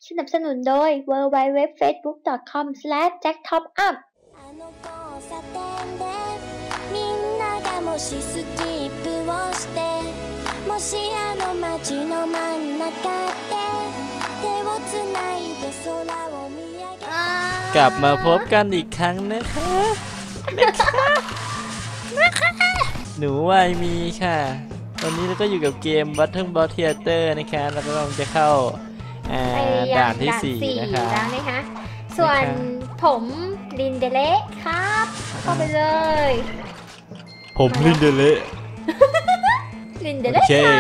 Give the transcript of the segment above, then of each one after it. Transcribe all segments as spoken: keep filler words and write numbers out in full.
สนับสนุนโดย ดับเบิลยู ดับเบิลยู ดับเบิลยู ดอท เฟซบุ๊ก ดอท คอม สแลช แจ็ค ท็อปอัพみんながもしスキップをしてもしあの街の真ん中で手をつないで空を見上げกลับมาพบกันอีกครั้งนะคะหนูวายมีค่ะตอนนี้เราก็อยู่กับเกม Battle Ball Theater นะคะแล้วก็กำลังจะเข้าด่านที่สี่นะคะแล้วนะคะส่วนผมลินเดเละครับเข้าไปเลยผมลินเดเละลินเดเละ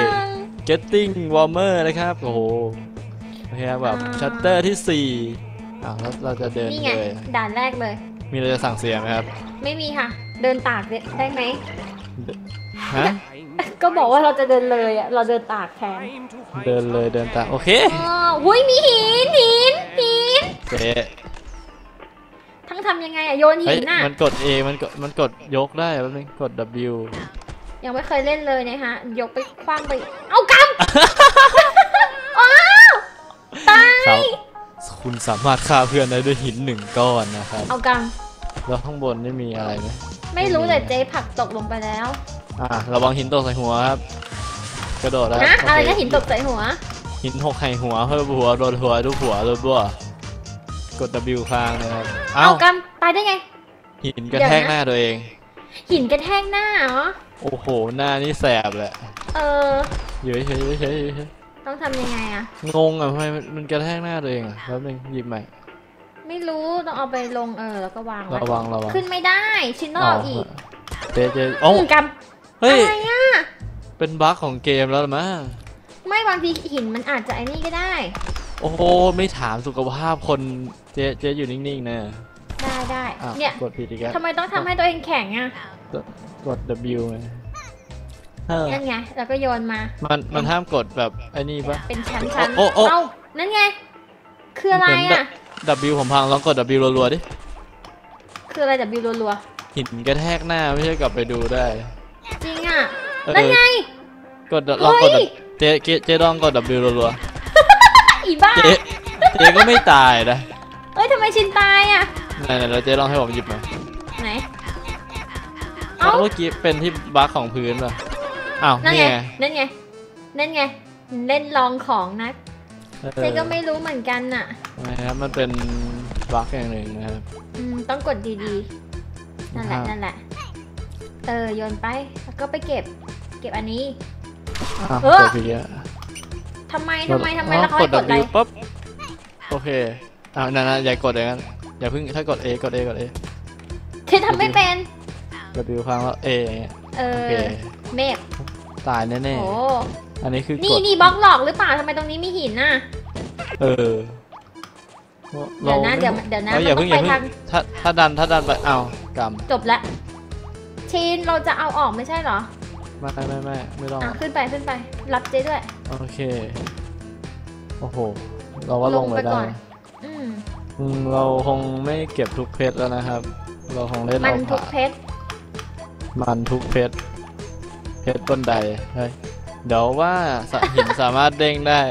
Getting Warmer นะครับโอ้โหโอเคแบบชัตเตอร์ที่สี่อ้าวแล้วเราจะเดินเลยด่านแรกเลยมีอะไรจะสั่งเสียไหมครับไม่มีค่ะเดินตากได้ไหมฮะก็บอกว่าเราจะเดินเลยอ่ะเราเดินตากแทนเดินเลยเดินตากโอเคอ๋อหุ้ยมีหินหินหินเจ๊ทั้งทำยังไงอะโยนหินน่ะมันกด A มันกดมันกดยกได้แป๊บนึงกด W ยังไม่เคยเล่นเลยนะคะยกไปคว้างไปเอากำอ้าวตายคุณสามารถฆ่าเพื่อนได้ด้วยหินหนึ่งก้อนนะครับเอากำแล้วข้างบนนี่มีอะไรไหมไม่รู้แต่เจ๊ผักตกลงไปแล้วอ่าระวังหินตกใส่หัวครับกระโดดแล้วนะอะไรนะหินตกใส่หัวหินหกไข่หัวเพื่อหัวโดนหัวดูหัวโดนบัวกด W ค้างนะครับเอากำตายได้ไงหินกระแทกหน้าตัวเองหินกระแทกหน้าเหรอโอ้โหหน้านี่แสบแหละเออเยอะเฉยเฉยต้องทำยังไงอะงงอ่ะทำไมมันกระแทกหน้าตัวเองอ่ะแล้วนึงหยิบใหม่ไม่รู้ต้องเอาไปลงเออแล้วก็วางระวังระวังขึ้นไม่ได้ชิ้นนอกอีกเจ๊เจ๊โอ้กำเฮ้ยอะไรอ่ะเป็นบั๊กของเกมแล้วมั้งไม่บางทีหินมันอาจจะไอ้นี่ก็ได้โอ้โหไม่ถามสุขภาพคนเจ๊เจ๊อยู่นิ่งๆนะได้ได้เนี่ยกดผิดอีกแล้วทำไมต้องทำให้ตัวเองแข็งอ่ะกด W นั่นไงแล้วก็โยนมามันมันห้ามกดแบบไอ้นี่ปะเป็นชั้นๆโอ้โอ้เอานั่นไงคืออะไรอ่ะ W ผมพังลองกด W รัวๆดิคืออะไร W รัวๆหินกระแทกหน้าไม่ใช่กลับไปดูได้จริงอ่ะนั่นไงกดลองกดเจ๊เจ๊ลองกด W รัวๆอีบ้าเจ๊เจ๊ก็ไม่ตายนะเอ้ยทำไมชินตายอ่ะไหนๆเราเจ๊ลองให้ผมหยิบมาไหนเมื่อกี้เป็นที่บั๊กของพื้นป่ะอ้าวนั่นไงนั่นไงนั่นไงเล่นลองของนะเจ๊ก็ไม่รู้เหมือนกันน่ะนะครับมันเป็นบั๊กอย่างหนึ่งนะครับอืมต้องกดดีๆนั่นแหละนั่นแหละเออโยนไปแล้วก็ไปเก็บเก็บอันนี้เออทำไมทำไมทำไมแล้วเขาให้กดอะไรปั๊บโอเคอ่านั่นๆอย่ากดอย่างนั้นอย่าเพิ่งถ้ากด A กด A กด A เธอทำไม่เป็นกดดูครั้งแล้ว A อย่างเงี้ยเออเมฟตายแน่ๆโอ้อันนี้คือนี่นี่บล็อกหลอกหรือเปล่าทำไมตรงนี้มีหินน่ะเออเดี๋ยวนะเดี๋ยวเดี๋ยวนะอย่าเพิ่งอย่าเพิ่งถ้าถ้าดันถ้าดันไปเอากำจบละชินเราจะเอาออกไม่ใช่เหรอไม่ไม่ไม่ไม่ต้องขึ้นไปขึ้นไปรับเจ๊ด้วยโอเคโอ้โหเราว่าลงไปได้อืมเราคงไม่เก็บทุกเพชรแล้วนะครับเราคงเล่นเอามันทุกเพชรมันทุกเพชรเพชรต้นใดเฮ้ยเดี๋ยวว่าหินสามารถเด้งได้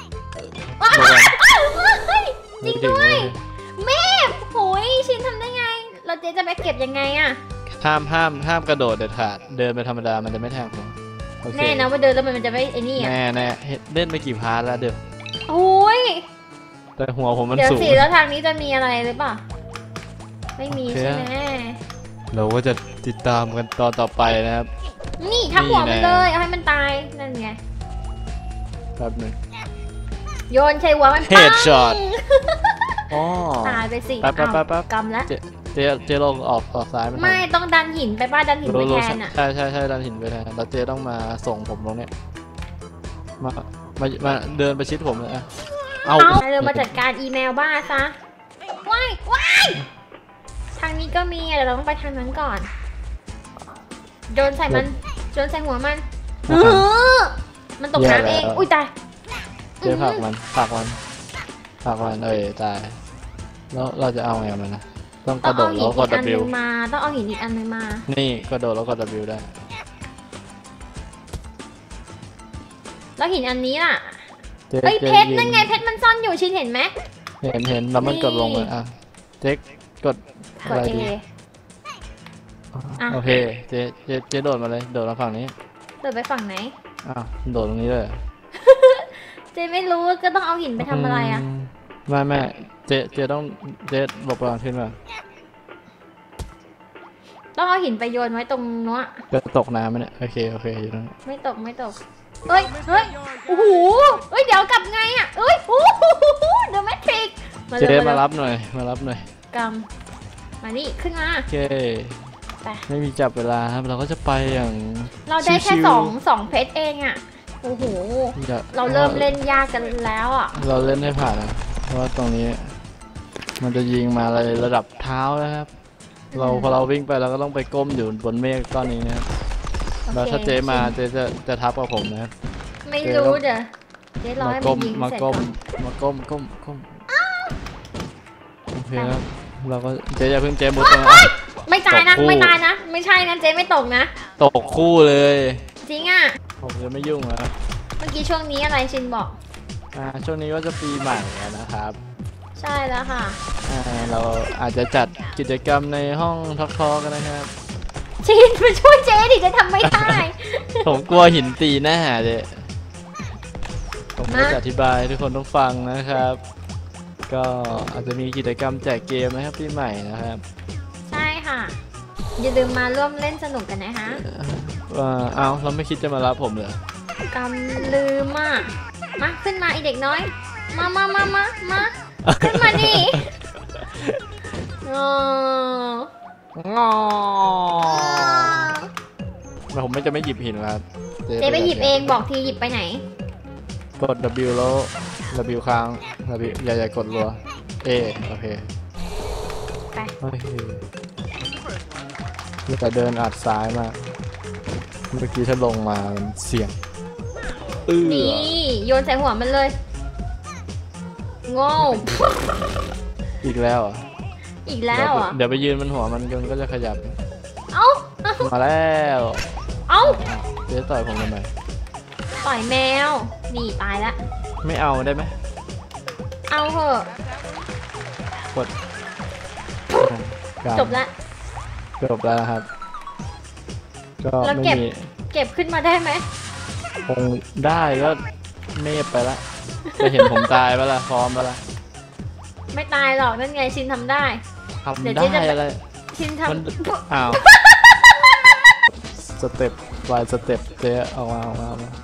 จริงด้วยแม่โหยชินทำได้ไงเราเจ๊จะไปเก็บยังไงอะห้ามห้ามห้ามกระโดดเด็ดขาดเดินไปธรรมดามันจะไม่แทงผมแน่นะว่าเดินแล้วมันจะไม่ไอ้นี่อะแน่แน่เล่นไปกี่พาร์ทแล้วเดี๋ยวโอ้ยแต่หัวผมมันสูงเดี๋ยวสิแล้วทางนี้จะมีอะไรหรือเปล่าไม่มีใช่ไหมเราก็จะติดตามกันตอนต่อไปนะครับนี่ทับหัวมันเลยเอาให้มันตายนั่นไงแป๊บนึงโยนใช่หัวมันเฮดช็อตอ๋อตายไปสิแป๊บแป๊บแป๊บแป๊บกำแล้วเจ๊เจ๊ลงออกออกซ้ายไม่ต้องดันหินไปบ้านดันหินไปแทนอ่ะใช่ใช่ใช่ดันหินไปแทนแล้วเจ๊ต้องมาส่งผมตรงเนี้ยมามามาเดินไปชิดผมเลยอ่ะเอาเดินมาจัดการอีเมลบ้าซะว้ายว้ายทางนี้ก็มีแต่เราต้องไปทางนั้นก่อนโยนใส่มันโยนใส่หัวมันมันตกน้ำเองอุ้ยตายเจ๊ผักมันผักมันผักมันเอ้ยตายแล้วเราจะเอาไงมันนะต้องกระโดดแล้วกด W มาต้องเอาหินอีกอันนึงมานี่กระโดดแล้วกด W ได้แล้วหินอันนี้ล่ะเจ๊เฮ้ยเจ๊เพชรยืนั่นไงเพชรมันซ่อนอยู่ชินเห็นไหมเห็นเห็นแล้วมันนี่กดลงเลยอ่ะเจ๊กดกอะดไรเอดีอ่ะโอเคเจ๊เจ๊เจ๊โดดมาเลยโดดมาฝั่งนี้เดินไปฝั่งไหนอ้าวโดดตรงนี้เลยเจไม่รู้ก็ต้องเอาหินไปทำอะไรอ่ะมไม่ไม่เจ๊เจ๊ต้องเจ๊หลบก่อนขึ้นมาต้องเอาหินไปโยนไว้ตรงนู้นจะตกน้ำไหมเนี่ยโอเคโอเคอยู่ตรงนี้ไม่ตกไม่ตกเฮ้ยเฮ้ยโอ้โหเฮ้ยเดี๋ยวกลับไงอ่ะเอ้ยโอ้โหเดอะแมทริกเจ๊มารับหน่อยมารับหน่อยกำมานี่ขึ้นมาโอเคไปไม่มีจับเวลาครับเราก็จะไปอย่างเราได้แค่ชิวๆสองสองเพชรเองอ่ะโอ้โหอย่เราเริ่มเล่นยากกันแล้วอ่ะเราเล่นให้ผ่านนะเพราะว่าตรงนี้ มันจะยิงมาอะไรระดับเท้านะครับ เราพอเราวิ่งไปเราก็ต้องไปก้มอยู่บนเมฆก้อนนี้นะครับโอเคแล้วถ้าเจ๊มาเจ๊จะจะทับกับผมนะครับไม่รู้เดี๋ยวเจ๊รอมาให้ก้มันมยิงมาเสร็จก้ก่มอนมาก้มก้มก้มโอเคครับเราก็เจ๊อย่าเพิ่งเจ๊มุดนะไม่ตายนะตกคู่ไม่ตายนะ ไม่ใช่นะเจ๊ไม่ตกนะตกคู่เลยจริงอ่ะผมจะไม่ยุ่งแล้วเมื่อกี้ช่วงนี้อะไรชินบอกอ่าช่วงนี้ก็จะปีใหม่แล้วนะครับใช่แล้วค่ะอ่าเราอาจจะจัดกิจกรรมในห้องทอล์กๆกันนะครับชินมาช่วยเจ๊ดิจะทำไม่ได้ผมกลัวหินตีหน้าเลยผมก็มาจะอธิบายให้ทุกคนต้องฟังนะครับ ก็อาจจะมีกิจกรรมแจกเกมนะครับปีใหม่นะครับใช่ค่ะ อย่าลืมมาร่วมเล่นสนุกกันนะคะว่าเอ้าเราไม่คิดจะมารับผมเหรอกำลืมอ่ะมาขึ้นมาไอเด็กน้อย มามามามามาขึ้นมาดิอ๋องอแต่ผมไม่จะไม่หยิบหินแล้วครับเจ๊ไปหยิบเองบอกทีหยิบไปไหนกด W แล้ว W ค้าง W อย่าอย่ากดรัว A โอเคไปโอเคแต่เดินอัดซ้ายมากเมื่อกี้ถ้าลงมาเสี่ยงเออนี่โยนใส่หัวมันเลยโง่อีกแล้วเหรอ่ะอีกแล้วเหรอ่ะเดี๋ยวไปยืนบนหัวมันมันก็จะขยับเอ้าเอ้ามาแล้วเอ้าเจ๊ต่อยผมทำไมต่อยแมว นี่ตายละไม่เอาได้ไหมเอาเถอะกดการจบละจบแล้วนะครับ ก็แล้วไม่เก็บมีเก็บขึ้นมาได้ไหมคงได้ก็เมฟไปละจะเห็นผมตายปะล่ะพร้อมปะล่ะไม่ตายหรอกนั่นไงชินทำได้ทำเดี๋ยวได้เจ๊จะอะไรชินทมันอ้าวสเต็ปวายสเต็ปเจ๊เอามาเอามาเอามา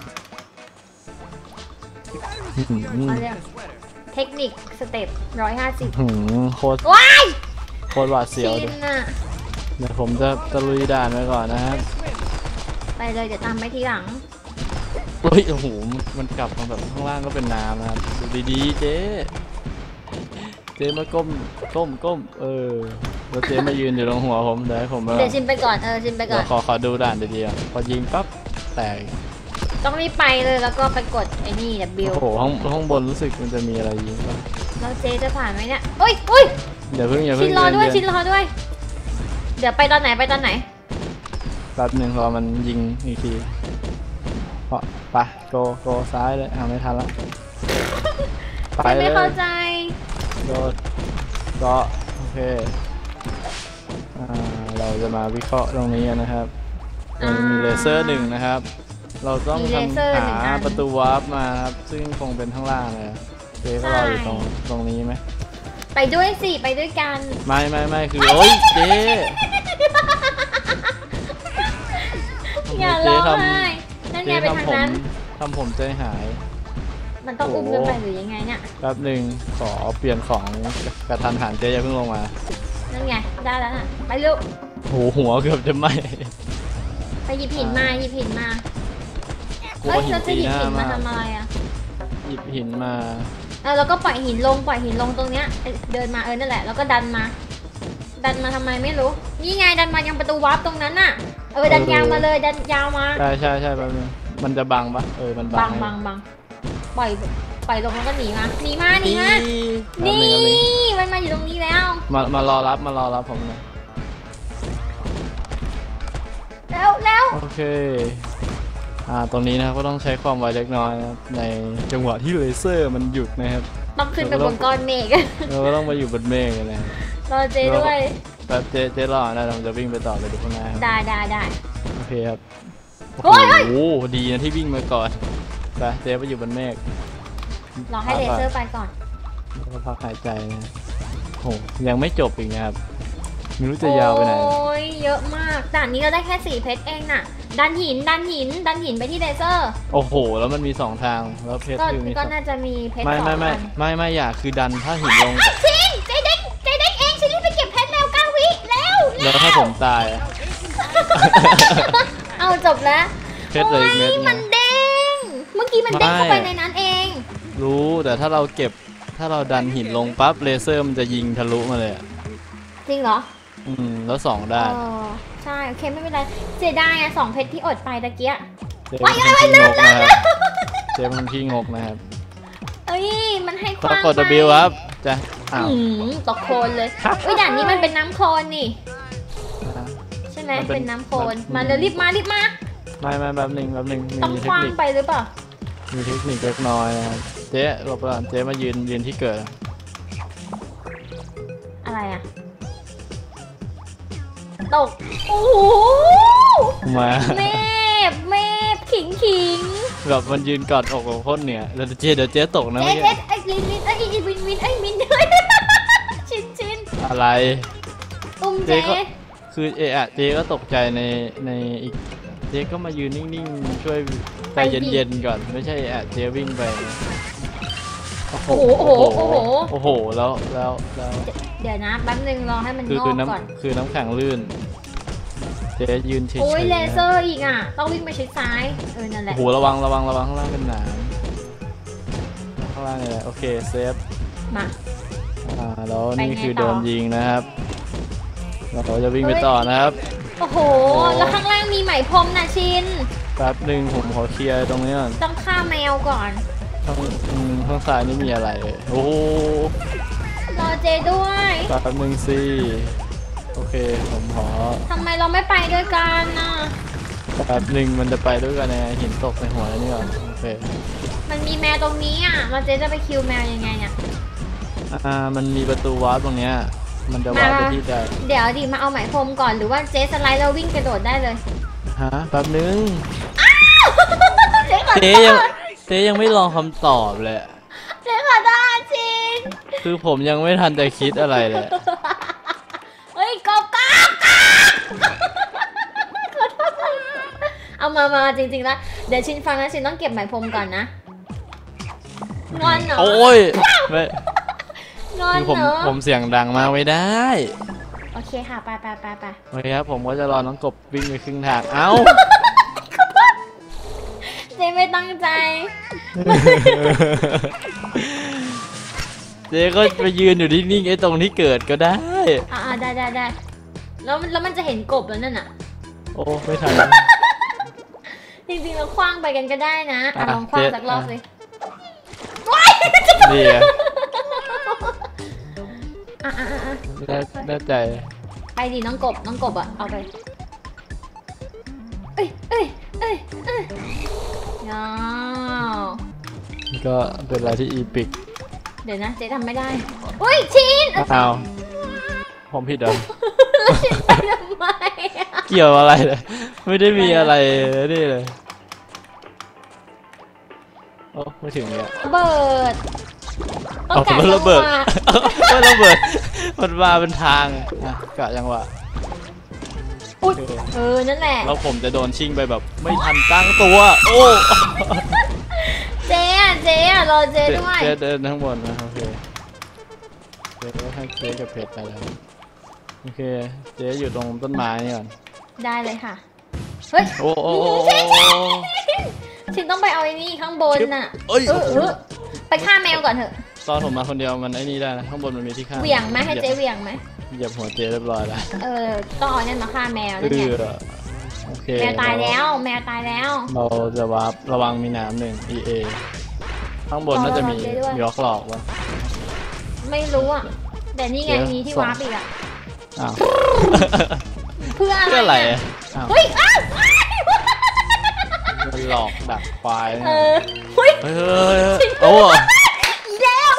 อื้อหือำเขาเรียกเทคนิคสเต็ปร้อยห้าสิบอื้อหือโคตรว้ายโคตรหวาดเสียวชิเลนยอะเดี๋ยวผมจะตะลุยด่านไปก่อนนะครับไปเลยเดี๋ยวตามไปทีหลังเฮ้ยโอ้โหมันกลับมาแบบข้างล่างก็เป็นน้ำนะครับดูดีๆเจ๊เจ๊มาก้มก้มก้มเออแล้วเจ๊มายืนอยู่ตรงหัวผมเดี๋ยวให้ผมมาเดี๋ยวชินไปก่อนเออชินไปก่เดี๋อย นวขอขอดูด่านดีๆอ่ะพอยิงปั๊บแตกต้องรีบไปเลยแล้วก็ไปกดไอ้นี่ W โอ้โหห้องห้องบนรู้สึกมันจะมีอะไรยิงป่ะแล้วเจ๊จะผ่านไหมเนี่ยอุ้ยอุ้ยอย่าเพิ่งอย่าชิเพิ่งนรอด้วยเนชินรอด้วย เดี๋ยวไปตอนไหนไปตอนไหนแป๊บหนึ่งรอมันยิงอีกทีเพราะไปโกโกซ้ายเลยอ่าไม่ทันละไปชินเลไม่ยเข้าใจโดดก็โอเคอ่าเราจะมาวิเคราะห์ตรงนี้กันนะครับมันมีเลเซอร์หนึ่งนะครับ เราต้องมีเลเซอร์ทำหนึ่งอัหาน ประตูวาร์ปมาครับซึ่งคงเป็นข้างล่างเลยเจ๊ก็รออยู่ตรงตรงนี้ไหมไปด้วยสิไปด้วยกันไม่ไม่ไม่คือโอ๊ยเจ๊อย่าเจ๊ร้องทไห้นั่นำไงเจ๊ไปทางทำผมนั้นทำผมใจหายมันต้องโอ้อุ้มโหกันไปหรือยังไงเนี่ยแป๊บหนึ่งขอเปลี่ยนของกระทันหันเจ๊อย่าเพิ่งลงมานั่นไงได้แล้วน่ะไปลูกโหหัวเกือบจะไหมไปหยิบหินมาหยิบหินมากลัวเฮ้ยหินเราจะตีหยิหบน้าหินมามากทำอะไรอ่ะหยิบหินมาเออแล้วก็ปล่อยหินลงปล่อยหินลงตรงเนี้ยเอ้ยเดินมาเออนั่นแหละแล้วก็ดันมา ดันมาทำไมไม่รู้นี่ไงดันมายังประตูวาร์ปตรงนั้นน่ะเออดันยาวมาเลยดันยาวมาใช่ใช่ใช่แป๊บนึงมันจะบังปะเออมันบับังงบังบังปล่อยปล่อยลงแล้วก็หนีมาหนีมาหนีมาแป๊บนี่งแป๊บนึงมันมาอยู่ตรงนี้แล้วมามารอรับมารอรับผมหน่อยแล้วแล้วโอเคหอ่าตรงนี้นะครับก็ต้องใช้ความไวเล็กน้อยนะครับในจังหวะที่เลเซอร์มันหยุดนะครับต้องขึ้นไปบนก้อนเมฆเราก็ต้องมาอยู่บนเมฆกันนะครับรอเจด้วยแป๊บเจเจรอนะเราจะวิ่งไปต่อไปดูข้างหน้าครับได้ได้ได้โอเคครับโอ้ยโอ้โหดีนะที่วิ่งมาก่อนไปเจไปอยู่บนเมฆรอให้เลเซอร์ไปก่อนแล้วก็พักหายใจนะโอ้ยังไม่จบอีกนะครับไม่รู้จะยาวไปไหนโอ้ยเยอะมากด่านนี้เราได้แค่สี่เพชรเองน่ะดันหินดันหินดันหินไปที่เลเซอร์โอ้โหแล้วมันมีสองทางแล้วเพชรก็คือมีสก็องน่าจะมีเพชรไม่สองไม่ไม่อันไม่ไม่อย่าคือดันถ้าหินลงชินเจเด้งเจเด้งเองชินรีบไปเก็บเพชรเร็วเก้าวิเร็วแล้วถ้าผมตายอะเอาจบแล้วเพชรเหลยเม็ดโอ้ยไงมันเด้งเมื่อกี้มันเด้งเข้าไปในนั้นเองรู้แต่ถ้าเราเก็บถ้าเราดันหินลงปั๊บเลเซอร์มันจะยิงทะลุมาเลยอะจริงเหรออืมแล้วสองด้านเออใช่โอเคไม่เป็นไรเสียดายอะสองเพชรที่อดไปตะเกียเจเป็นคนที่งกนะครับเจเป็นคนที่งกนะครับเอ้ยมันให้คต้อวาง มกด W ครับจะอ้าวอืมตกโคลนเลยเอ้ยด่านนี้มันเป็นน้ำโคลนนี่ ใช่ไหมมันเป็นเป็นน้ำโคลนมันมาเลยรีบมารีบมาไม่ไม่แป๊บหนึ่งแป๊บหนึ่งต้องมีเทคคว้างนิคไปหรือเปล่ามีเทคนิคเล็กน้อยนะครับเจ๊หลบก่อนเจ๊มายืนยืนที่เกิดอะไรอะตกโอ้โหมาเมฟเมฟขิงขิงแบบมันยืนกอดอกกับคนเนี่ยแล้วเจ๊เดี๋ยวเจ๊ตกนะเอ๊ะเมื่อกี้เอ๊ะไอ้ลินลินไอ้ยวินวินไอ้มินด้วย ชินชินอะไรอุ้มเจ๊เจ๊ก็คือเอะอะเจ๊ก็ตกใจในในอีกเจ๊ก็มายืนนิ่งๆช่วยใจเย็นๆก่อนไม่ใช่อะเจ๊วิ่งไปโอ้โหโอ้โหโอ้โหโอ้โหโอ้โหแล้วแล้วแล้วเดี๋ยวนะแป๊บนึงรอให้มันคืองอคือกก่อนน้ำคือน้ำแข็งลื่นเจ๊ยืนเฉยๆโอ้ยเลเซอนะร์อีกอ่ะ ต้องวิ่งไปชิดซ้าย เออ นั่นแหโอ้ละโหระวังระวังระวังข้างล่างเป็นหนามข้างล่างเลยโอเคเซฟมาอ่าแล้วไปนี่ไงคือต่โดอนยิงนะครับเราจะวิ่งไปเฮ้ยต่อนะครับโอ้โห แล้วข้างล่างมีไหมพรมนะชินแป๊บหนึ่งผมขอเคลียร์ตรงนี้ก่อนต้องฆ่าแมวก่อนข้างอืมข้างซ้ายนี่มีอะไรเอ่ยโอ้โหรอเจด้วยแป๊บหนึ่งสิโอเคผมขอทำไมเราไม่ไปด้วยกันน่ะแป๊บหนึ่งมันจะไปด้วยกันยังไงหินตกในหัวแล้วนี่ก่อนโอเคมันมีแมวตรงนี้อ่ะเราเจจะไปคิวแมวยังไงเนี่ยอ่ามันมีประตูวาร์ปตรงเนี้ยมันจะวาร์ปไปมาที่ใดเดี๋ยวดิมาเอาไหมพรมก่อนหรือว่าเจสไลด์แล้ววิ่งกระโดดได้เลยฮะแป๊บหนึงเจ๊ขอเจ๊โทยังษเจ๊ยังไม่ลองคำตอบเลยเจ๊ขอโทษชินคือผมยังไม่ทันจะคิดอะไรเลยเฮ้ยกบกบกบขอโทษเอามามาจริงๆแล้วเดี๋ยวชินฟังนะชินต้องเก็บไหมพรมก่อนนะงอนเหรอโอ้ยไม่งอนคือผมเหรอผมเสียงดังมากไม่ได้โอเคค่ะไปไปไปไปโอเคครับผมก็จะรอน้องกบวิ่งไปครึ่งทางเอ้าเจ๊ไม่ตั้งใจเจ๊ก็ไปยืนอยู่ที่นิ่งๆไอ้ตรงที่เกิดก็ได้อ่าได้ได้ได้แล้วมันแล้วมันจะเห็นกบแล้วนั่นน่ะโอ้ไม่ทันจริงๆเราคว้างไปกันก็ได้นะอ่ะอ่ะลองคว้างเจ๊สักรอบอ่ะสินี่อะอ่ะอ่ะอ่ะอ่ะแน่แน่ใจไปดิน้องกบน้องกบอ่ะเอาไปเอ้ยเอ้ยเอ้ยเอ้ยยาวก็เป็นอะไรที่อีพิกเดี๋ยวนะเจ๊ทำไม่ได้อุ้ยชินอ้าวผมผิดเหรอแล้วชินไปทำไมอ่ะเกี่ยวอะไรเลยไม่ได้มีอะไรนี่เลยโอ้ไม่ถึงเนี่ยระเบิดต้อเอางการมันระเบิดจังหวะไม่ระเบิดมันมาเป็นทางอ่ะกะจังหวะอุ๊ยเออนั่นแหละแล้วผมจะโดนชิงไปแบบไม่ทันตั้งตัวโอ้เจ๊อะเจ๊อะรอเจ๊ด้วยเจ๊เดินทั้งบนนะโอเคเจ๊ก็ให้เจ๊กับเพชรไปแล้วโอเคเจ๊อยู่ตรงต้นไม้นี่ก่อนได้เลยค่ะเฮ้ยโอ้โอ้โอ้ชินชินชินต้องไปเอาไอ้นี่ข้างบนน่ะเอ้ยเออเออไปฆ่าแมวก่อนเถอะตอนผมมาคนเดียวมันไอ้นี่ได้นะข้างบนมันมีที่ข้างเหวี่ยงไหมให้เจ๊เหวี่ยงไหมเหยียบหัวเจ๊เรียบร้อยแล้วเออต้องเอาเนี่ยมาฆ่าแมวเอนั่นไงอโอเคแมวตายแล้ว แมวตายแล้วเราจะวาร์ประวังมีน้ำหนึ่ง อี เอ ข้างบนน่าจะมีระวังเจ๊ด้วยยอกหลอกวะไม่รู้อ่ะแต่นี่ไงเดี๋ยวมีที่ส่งวาร์ปอีกอ่ะอ้าวเพื่ออะไรเพื่ออะไรอะอะอ้าวเฮ้ยอ้าวรมันหลอกดักควายเออหุ้ยเฮ้ยเฮ้ยโอ้อีแล้ว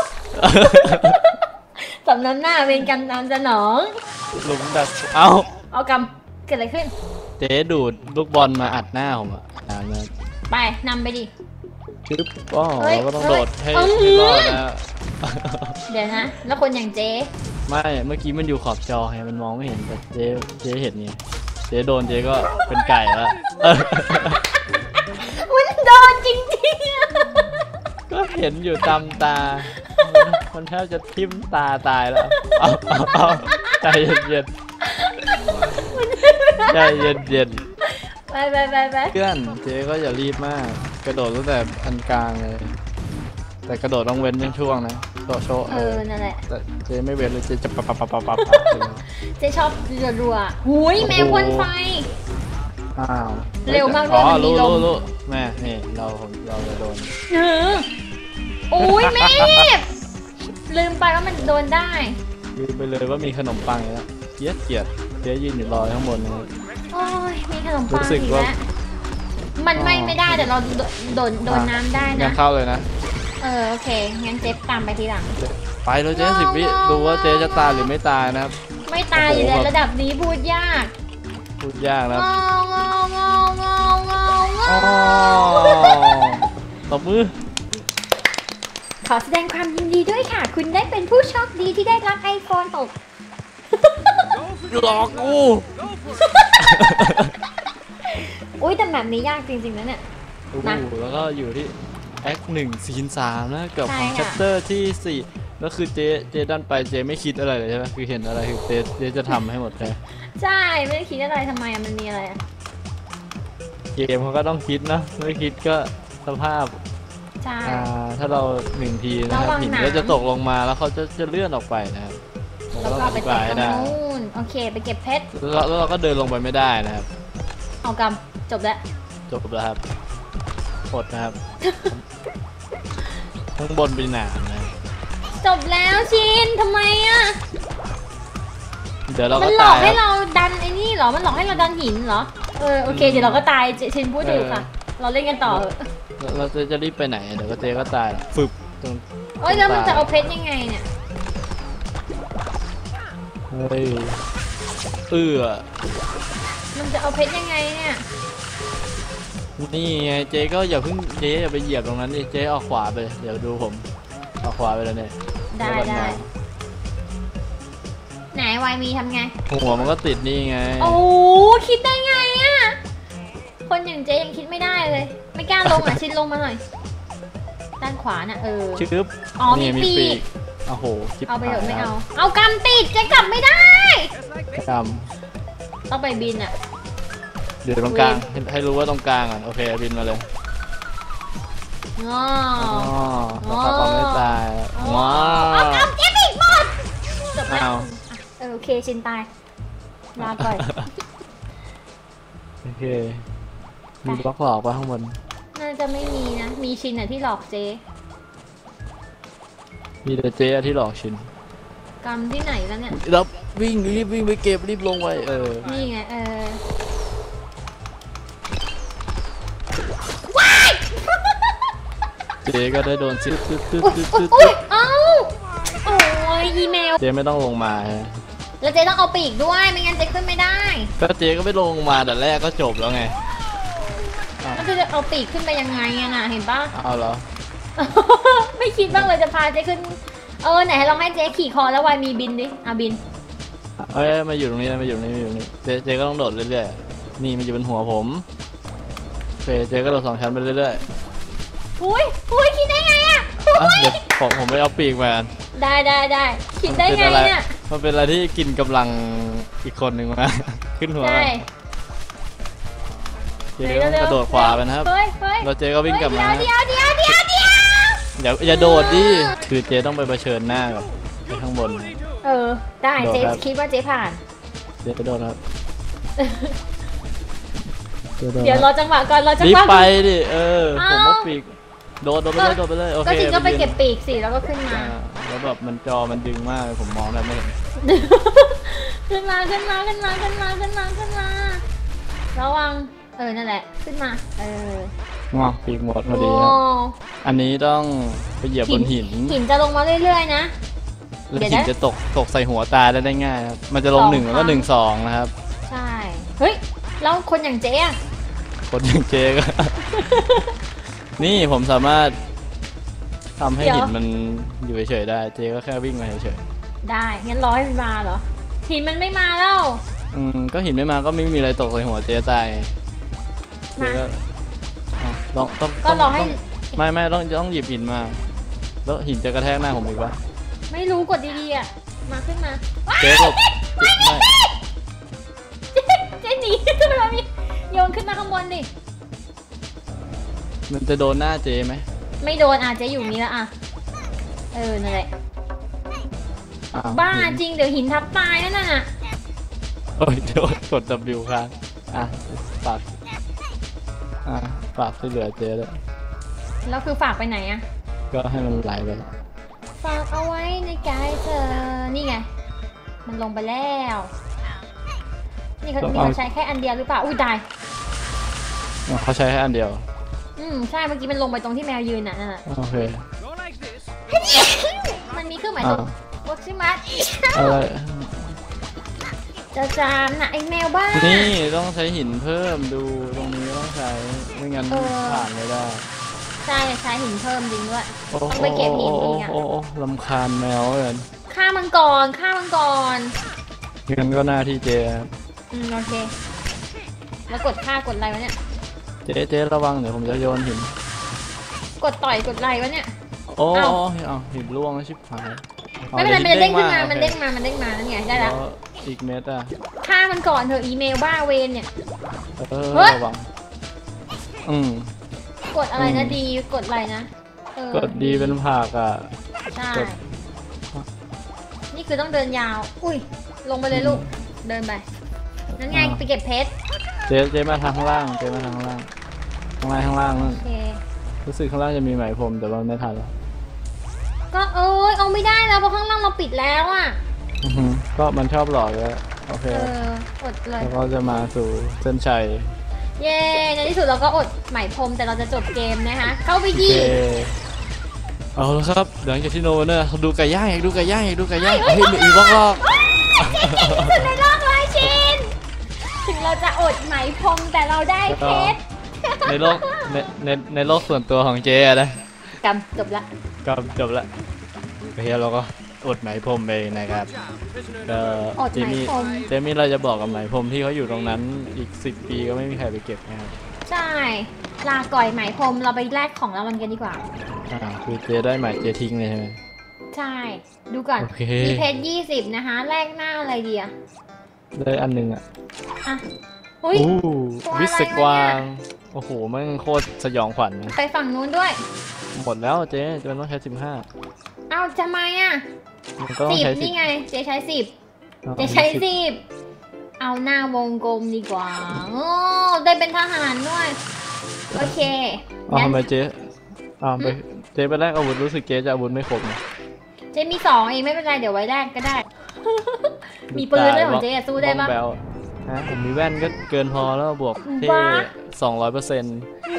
สำน้ำหน้าเวรกรรมตามสนองหลุมดักเอ้าเอากรรมเกิดอะไรขึ้นเจ๊ดูดลูกบอลมาอัดหน้าผมอ่ะอ่านะไปนำไปดิชึบก็เฮ้ยเราก็ต้องเฮ้ยโดดให้อื้อหืให้อรอดนะเดี๋ยวนะ แล้วคนอย่างเจ๊ไม่เมื่อกี้มันอยู่ขอบจอไงมันมองไม่เห็นแต่เจ๊เจ๊เห็นไงเจ๊โดนเจ๊ก็เป็นไก่แล้วมันโดนจริงๆอะก็เห็นอยู่ตามตา มันแทบจะทิ่มตาตายแล้ว เอาเอาเอาใจเย็นๆใจเย็นไปไปไปไปๆเพื่อนเจ๊ก็อย่ารีบมาก กระโดดตั้งแต่อันกลางเลย แต่กระโดดต้องเว้นช่วงๆนะโชว์โชว์เออนั่นแหละแต่เจ๊ไม่เว้นเลยเจ๊จะปับปับปับปับปับเจ๊ชอบรัวๆหุยแมวพ่นไฟอ้าวเร็วมากเลยอ๋อมันมีรู้ลมรู้รู้แม่นี่เราผมเราจะโดนเออโอ้ยแม่ลืมไปว่ามันโดนได้ลืมไปเลยว่ามีขนมปังแล้วเกลียดเกลียดเจ๊ยืนอยู่รอข้างบนนะโอ้ยมีขนมปังรู้สึกอีกว่าแล้วมันไม่ไม่ได้แต่เราโดนโดนโดนน้ำได้งั้นะนเข้าเลยนะเออโอเคงั้นเจ๊ตามไปทีหลังไปเลยเจ๊สิบวิดูว่าเจ๊จะตายหรือไม่ตายนะครับไม่ตายอยู่ในระดับนี้พูดยากพูดยากนะงองององององอตบมือขอแสดงความยินดีด้วยค่ะ คุณได้เป็นผู้โชคดีที่ได้รับ ไอโฟน หกหลอกกูอุ้ยแต่แบบนี้ยากจริงๆนะเนี่ยโอ้โหนะแล้วก็อยู่ที่แอคหนึ่งซีนสามนะเกือบใช่ของค่ะชัปเตอร์ที่สี่แล้วคือเจ๊เจ๊ดันไปเจ๊ไม่คิดอะไรเลยใช่ไหมคือเห็นอะไรคือเจ๊เจ๊จะทำให้หมดเลยใช่ไม่ได้คิดอะไรทำไมอะมันมีอะไรอะเกมเขาก็ต้องคิดนะไม่คิดก็สภาพใช่อ่าถ้าเราหนึ่งทีนะครับระวังหินหนามก็จะตกลงมาแล้วเขาจะจะเลื่อนออกไปนะครับแล้วก็เอาไปอธิเก็บบายตรงได้นู้นโอเคไปเก็บเพชรแล้วแล้วเราก็เดินลงไปไม่ได้นะครับเอากำจบแล้วจบแล้วครับอดนะครับ ข้างบนเป็นหนามนะจบแล้วชินทำไมอะเดี๋ยวเรามัก็นหลอตาก ยให้คเรารับดันไอ้นี่เหรอมันหลอกให้เราดันหินเหรอเออโอเคเดี๋ยวเราก็ตายเจชินพูดถูกค่ะ เราเล่นกันต่อเถอะเราเราจะจะรีบไปไหนเดี๋ยวก็เจก็ตายละฟึบตรงโอ้ยแล้วมันจะเอาเพชรยังไงเนี่ยเฮ้ยเอื้อมันจะเอาเพชรยังไงเนี่ยนี่ไงเจ๊ก็อย่าเพิ่งเจ๊อย่าไปเหยียบตรงนั้นดิเจ๊ออกขวาไปเดี๋ยวดูผมออกขวาไปแล้วเนี่ยได้แล้วแบบได้นั้นไหนวายมีทำไงหัวมันก็ติดนี่ไงโอ้คิดได้ไงอะคนอย่างเจ๊ยังคิดไม่ได้เลย ไม่กล้าลงอ่ะ ชินลงมาหน่อย ด้านขวาน่ะเออชึบอ๋อมีนี่มีปีปีกกโอ้โหจิ๊บเอาไปเถอะไม่หยเอาแล้วเอากำติดเจ๊กลับไม่ได้กต้องไปบินอ่ะำเดี๋ยวตรงกลางให้ให้รู้ว่าตรงกลางอ่ะโอเคบินมาเลยงออ๋อแล้วก็ความไม่ตายว้าเอากำเจ๊ปีกหมดจบแล้วอ้าวเออโอเคชินตาย ลาก่อนโอเคมีบล็อกหลอกปะข้างบนน่าจะไม่มีนะ มีชินอ่ะที่หลอกเจ๊มีแต่เจ๊ที่หลอกชินกำที่ไหนแล้วเนี่ยแล้ววิ่งรีบวิ่งไปเก็บรีบลงไปเออนี่ไงเออเจ๊ก็ได้โดนซิดตึ๊ดตึ๊ดอุ๊ยตึ๊ดอุ๊ตึ๊ยดอุ๊ยเอ้าโอ้ยอีเมลเจ๊ไม่ต้องลงมาฮะแล้วเจ๊ต้องเอาปีกด้วย ไม่งั้นเจ๊ขึ้นไม่ได้ก็เจ๊ก็ไม่ลงมาแต่แรกก็จบแล้วไงแล้วเจ๊จะเอาปีกขึ้นไปยังไงอะน่ะ เห็นปะเอาเหรอไม่คิดบ้างเลยจะพาเจ๊ขึ้น เออไหนลองให้เจ๊ขี่คอแล้ววายมีบินดิอ่ะบินเอ้ยมาอยู่ตรงนี้นะมาอยู่ตรงนี้มาอยู่ตรงนี้เจ๊เจ๊ก็ต้องโดดเรื่อยๆนี่มันอยู่บนหัวผมโอเคเจ๊ก็โดดสองชั้นไปเรื่อยอุ้ยอุ้ยคิดได้ไงอะๆอ่ะเดี๋ยวผมผมไปเอาปีกมาได้ได้ได้คิดได้มันไงเป็นอะไรเนี่ยมันเป็นอะไรที่กินกำลังอีกคนหนึ่งมา ขึ้นหัวได้เจ๊ก็ต้องกระโดดขวาไปนะครับเฮ้ยเฮ้ยแล้วเจ๊ก็วิ่งกลับมาเดี๋ยวเดี๋ยวเดี๋ยวเดี๋ยวเดี๋ยวอย่าอย่าโดดดิคือเจ๊ต้องไปเผชิญหน้ากับไอ้ข้างบนเออ ได้เจ๊โดดครับคิดว่าเจ๊ผ่านเจ๊กระโดดครับจ๊โเดี๋ยวรอจังหวะก่อนรอจังรีหบวะไปดิเออเอ้าผมว่าปีกโดดโดดไปเลยโดดไปเลยโอเคก็ชินก็ไปยืนเก็บปีกสิแล้วก็ขึ้นมาอ่าแล้วแบบมันจอมันดึงมากเลยผมมองแบบไม่เห็นขึ้นมาขึ้นมาขึ้นมาขึ้นมาขึ้นมาขึ้นมาระวังเออนั่นแหละขึ้นมาเอองอปีกหมดพอดีโอ้ครับอันนี้ต้องไปเหยียบบนหินหินจะลงมาเรื่อยๆนะแล้วเดี๋ยวหินนะจะตกตกใส่หัวตายได้ได้ง่ายครับมันจะลงสองหนึ่งแล้วก็ครั้งหนึ่งสองนะครับใช่ เฮ้ย แล้วคนอย่างเจ๊อะคนอย่างเจก็ นี่ผมสามารถทำให้หินมันอยู่เฉยๆได้เจก็แค่วิ่งมาเฉยได้ งั้นรอให้มันมาเหรอ หินมันไม่มาแล้วๆอืมก็หินไม่มาก็ไม่มีอะไรตกใส่หัวเจตายเจมาก็อ่ะต้องต้องก็รอให้ต้องไม่ไม่ต้องต้องหยิบหินมา แล้วหินจะกระแทกหน้าผมอีกปะไม่รู้กดดีๆอ่ะ มาขึ้นมาเจ๊หลบเจ๊ไม่เจ๊หนีทำไมมันมีโยนขึ้นมาข้างบนดิมันจะโดนหน้าเจ๊ไหมไม่โดนอ่ะเจ๊อยู่นี้แล้วอ่ะ เออ นั่นแหละอ้าวบ้าหินจริงเดี๋ยวหินทับตายนั่นน่ะโอ้ยเดี๋ยวกด W ค้างอ่ะฝากอ่ะฝากที่เหลือเจ๊ด้วยแล้วคือฝากไปไหนอ่ะก็ให้มันไหลไปฝากเอาไว้ในกายเธอ นี่ไง มันลงไปแล้ว นี่เขามีเขาใช้แค่อันเดียวหรือเปล่า อุ้ยตายอ๋อเขาใช้แค่อันเดียวอืมใช่ เมื่อกี้มันลงไปตรงที่แมวยืนน่ะนั่นน่ะโอเคมันมีเครื่องหมายตรงอ่าวัคซิมัสอะไรจะจามนะไอแมวบ้านี่ต้องใช้หินเพิ่มดูตรงนี้ต้องใช้ไม่งั้นเออผ่านไม่ได้ใช่ใช้หินเพิ่มจริงด้วยโอ้ต้องโหไปเก็บหินอีกอ่ะโอ้โหลำคาญแมวเลยฆ่ามันก่อนฆ่ามันก่อนงั้นก็หน้าที่เจ๊ครับอืมโอเค แล้วกดฆ่ากดอะไรวะเนี่ยเจ๊เจ๊ระวังเดี๋ยวผมจะโยนหินกดต่อยกดอะไรวะเนี่ยโอ้เอ้าเอาหินล่วงแล้วชิบหายไม่เป็นไรมันจะเด้งขึ้นมา มันเด้งมามา มันเด้งมานั่นไงได้แล้วอีกเม็ดอ่ะฆ่ามันก่อนเถอะอีเมลบ้าเวนเนี่ยเออเฮ้ยระวังอืมกดอะไรนะอืมดีกดอะไรนะเออกดดีเป็นผักอ่ะใช่กดนี่คือต้องเดินยาว อุ้ย ลงไปเลยลูก เดินไป นั่นไงไปเก็บเพชรเจ๊เจ๊มาทางข้างล่างเจ๊มาทางข้างล่างข้างล่างข้างล่างนั่นโอเครู้สึกข้างล่างจะมีไหมพรมแต่ว่าไม่ทันแล้วก็เอ้ยเอาไม่ได้แล้วเพราะข้างล่างเราปิดแล้วอ่ะอือฮึก็มันชอบหลอกเลยโอเคเออ อดเลยแล้วก็จะมาสู่เส้นชัยเย้ ในที่สุดเราก็อดไหมพรมแต่เราจะจบเกมนะคะ เข้าไปโอดีเคเอาละครับหลังจากที่โนเนี่ยดูไก่ย่างอยากดูไก่ย่างอยากดูไก่ย่างเฮ้ยมีบล็อกลอกสุดในโลกเลยชิน ถึงเราจะอดไหมพรมแต่เราได้เพชรในโลกในในในโลกส่วนตัวของเจ๊อะนะกำจบละก็จบละโอเคเราก็อดไหมพรมไปนะครับก็อดเจไหมมี่พรมเจมี่เราจะบอกกับไหมพรมที่เขาอยู่ตรงนั้นอีกสิบปีก็ไม่มีใครไปเก็บนะครับใช่ ลาก่อยไหมพรมเราไปแลกของรางวัลกันดีกว่าอ่าคือเจได้ไหมเจทิ้งเลยใช่ไหมใช่ ดูก่อนโอเคมีเพชรยี่สิบนะคะ แลกหน้าอะไรดีอะได้อันหนึงอ่ะอ่ะอุ้ยอู้ตัวอะไรวิสกวาวะงเนี่ยโอ้โหมันโคตรสยองขวัญนะไปฝั่งนู้นด้วยหมดแล้วเจ๊จะต้องใช้สิบห้าเอ้าทำไมอะมันก็ต้องสิบใช้สิบนี่ไง เจ๊ใช้สิบเอาเจ๊ใช้สิบ เอาหน้าวงกลมดีกว่า โอ้ได้เป็นทหารด้วย โอเคเอางั้นทำไมเจ๊อ่าไปเจ๊ไปแลกอาวุธรู้สึกเจ๊จะอาวุธไม่ครบนะเจ๊มีสองเองไม่เป็นไรเดี๋ยวไว้แรกก็ได้ มีปืนด้วยของเจ๊อะสู้ได้ปะบ้องแบวฮะผมมีแว่นก็เกินพอแล้วบวกเท่บ้าสองร้อยเปอร์เซ็นต์โอ้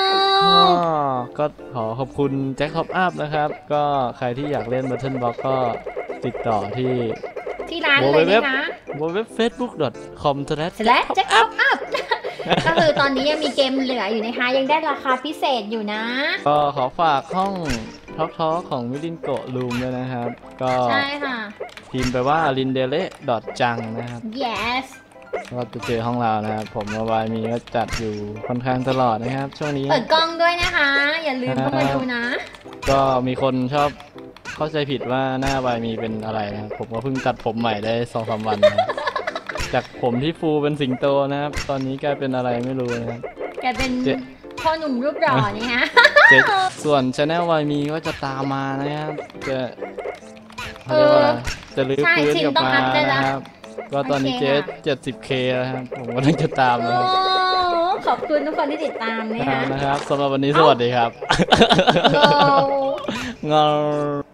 ก็ขอขอบคุณแจ็คท็อปอัพนะครับ ก็ใครที่อยากเล่น Battle Box ก็ติดต่อที่ที่ร้านเลยนะคะเว็บ เฟซบุ๊ก ดอท คอม สแลชเสร็จแล้วแจ็คอัพอัพ ก็คือตอนนี้ยังมีเกมเหลืออยู่นะคะยังได้ราคาพิเศษอยู่นะก็ขอฝากห้องท็อกทอของมิลินโกะรูมด้วยนะครับ ก็ใช่ค่ะพิมพ์ไปว่าลินเดเลดอทจังนะครับ yes เราจะเจอห้องเรานะครับ ผมมาวายมีก็จัดอยู่ค่อนข้างตลอดนะครับ ช่วงนี้เปิดกล้องด้วยนะคะ อย่าลืมเข้ามาดูนะก็มีคนชอบเข้าใจผิดว่าหน้าวายมีเป็นอะไรนะครับ ผมก็เพิ่งตัดผมใหม่ได้สองสามวันนะครับ จากผมที่ฟูเป็นสิงโตนะครับ ตอนนี้กลายเป็นอะไรไม่รู้นะครับแกเป็นเจ๊พ่อหนุ่มรูปหล่อนี่ฮะเจ๊ส่วนช anel วายมีก็จะตามมานะครับจะเขาเรียกว่าอะไรจะรื้อใช่ฟื้นชินกลับต้องมาอัพได้แล้วนะครับ ก็ตอนนี้โอเคเจ๊ค่ะเจ็ดสิบเคแล้วครับ ผมก็ต้องจะตามนะครับโอ้ขอบคุณทุกคนที่ติดตามนะคะนะครับสำหรับวันนี้สวัสดีครับโลเงา